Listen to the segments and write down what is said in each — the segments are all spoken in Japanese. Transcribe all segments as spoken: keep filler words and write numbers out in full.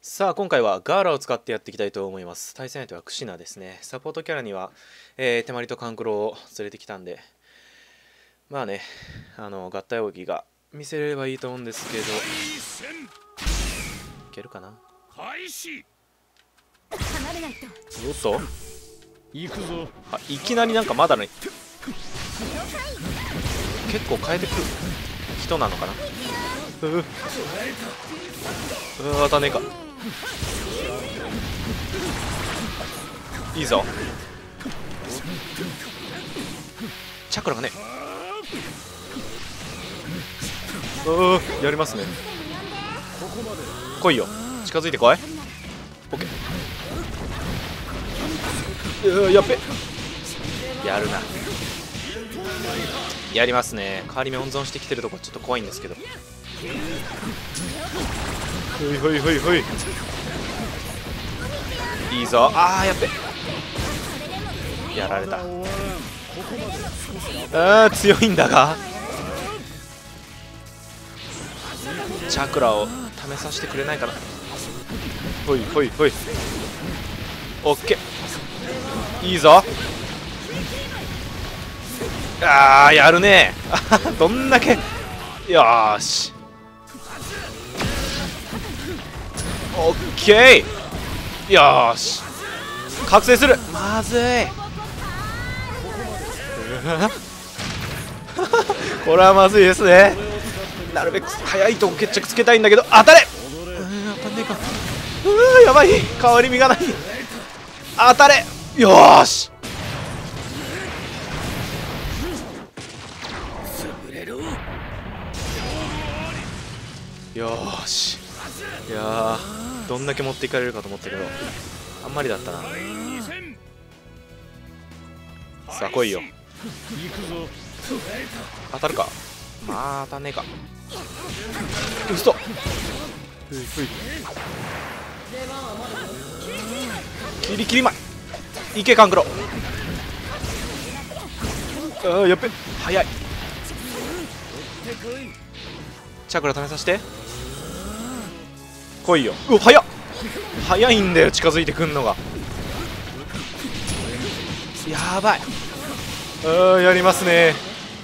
さあ今回はガーラを使ってやっていきたいと思います。対戦相手はクシナですね。サポートキャラには、えー、手まりとカンクロを連れてきたんで、まあね、あの合体奥義が見せれればいいと思うんですけど、いけるかな。おっと行くぞ。 あ、いきなりなんかまだね、結構変えてくる人なのかな。うううわ、当たんねえか。いいぞ。チャクラがね、ううやりますね。来いよ、近づいてこい。オッケー。うわ、やっべ、やるな。やりますね。代わり目温存してきてるとこちょっと怖いんですけど。ほいほいほいほい、いいぞ。あー、やっべ、やられた。あー、強いんだがチャクラを試させてくれないかな。ほいほいほい、オッケー、いいぞ。あー、やるね。どんだけ。よーし、オッケー、よーし、覚醒する。まずい。これはまずいですね。なるべく早いとこ決着つけたいんだけど、当たれ。うーん、当たんねえか。うー、やばい、変わり身がない。当たれ。よーし、よーし。いやー、どんだけ持っていかれるかと思ったけどあんまりだったな。さあ来いよ。当たるか。まあ当たんねえか。うそ。ふいふい、キリキリ前いけ、カンクロ。あー、やっべ、早い。チャクラ試させて来いよ。うわ、早っ、早いんだよ、近づいてくんのが。やばい。あー、やりますね。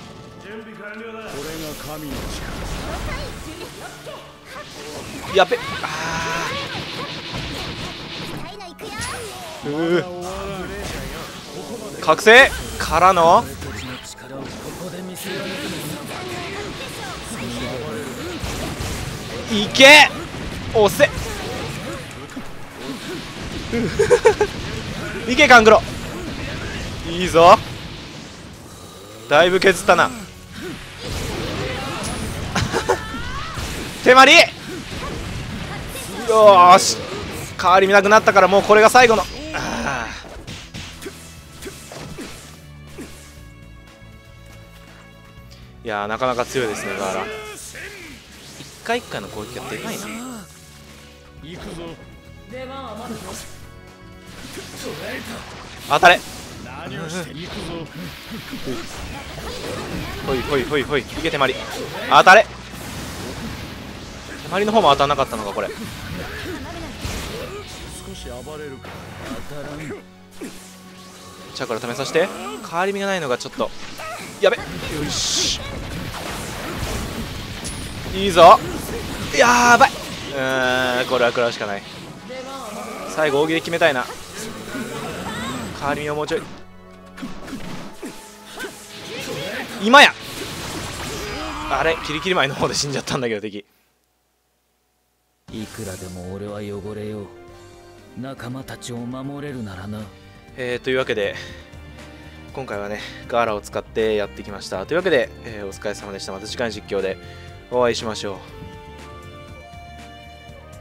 やべ、あー、うー、覚醒からのいけ、押せ。いけ、カンクロ。いいぞ、だいぶ削ったな。手まり、よーし、変わり見なくなったからもうこれが最後の。あ、いやー、なかなか強いですね、ガーラ。一回一回の攻撃がでかいな。当たれ。ほいほいほいほい、いけ、手まり。当たれ。手まりの方も当たらなかったのかこれ。チャクラ試させて。変わり身がないのがちょっとやべ。よし、いいぞ。やばい。うーん、これは食らうしかない。最後大喜利で決めたいな。変わり身をもうちょい。今や。あれ、キリキリ前の方で死んじゃったんだけど敵。 いくらでも俺は汚れよう。仲間たちを守れるならな。 えー、というわけで今回はねガーラを使ってやってきました。というわけで、えー、お疲れ様でした。また次回の実況でお会いしましょう。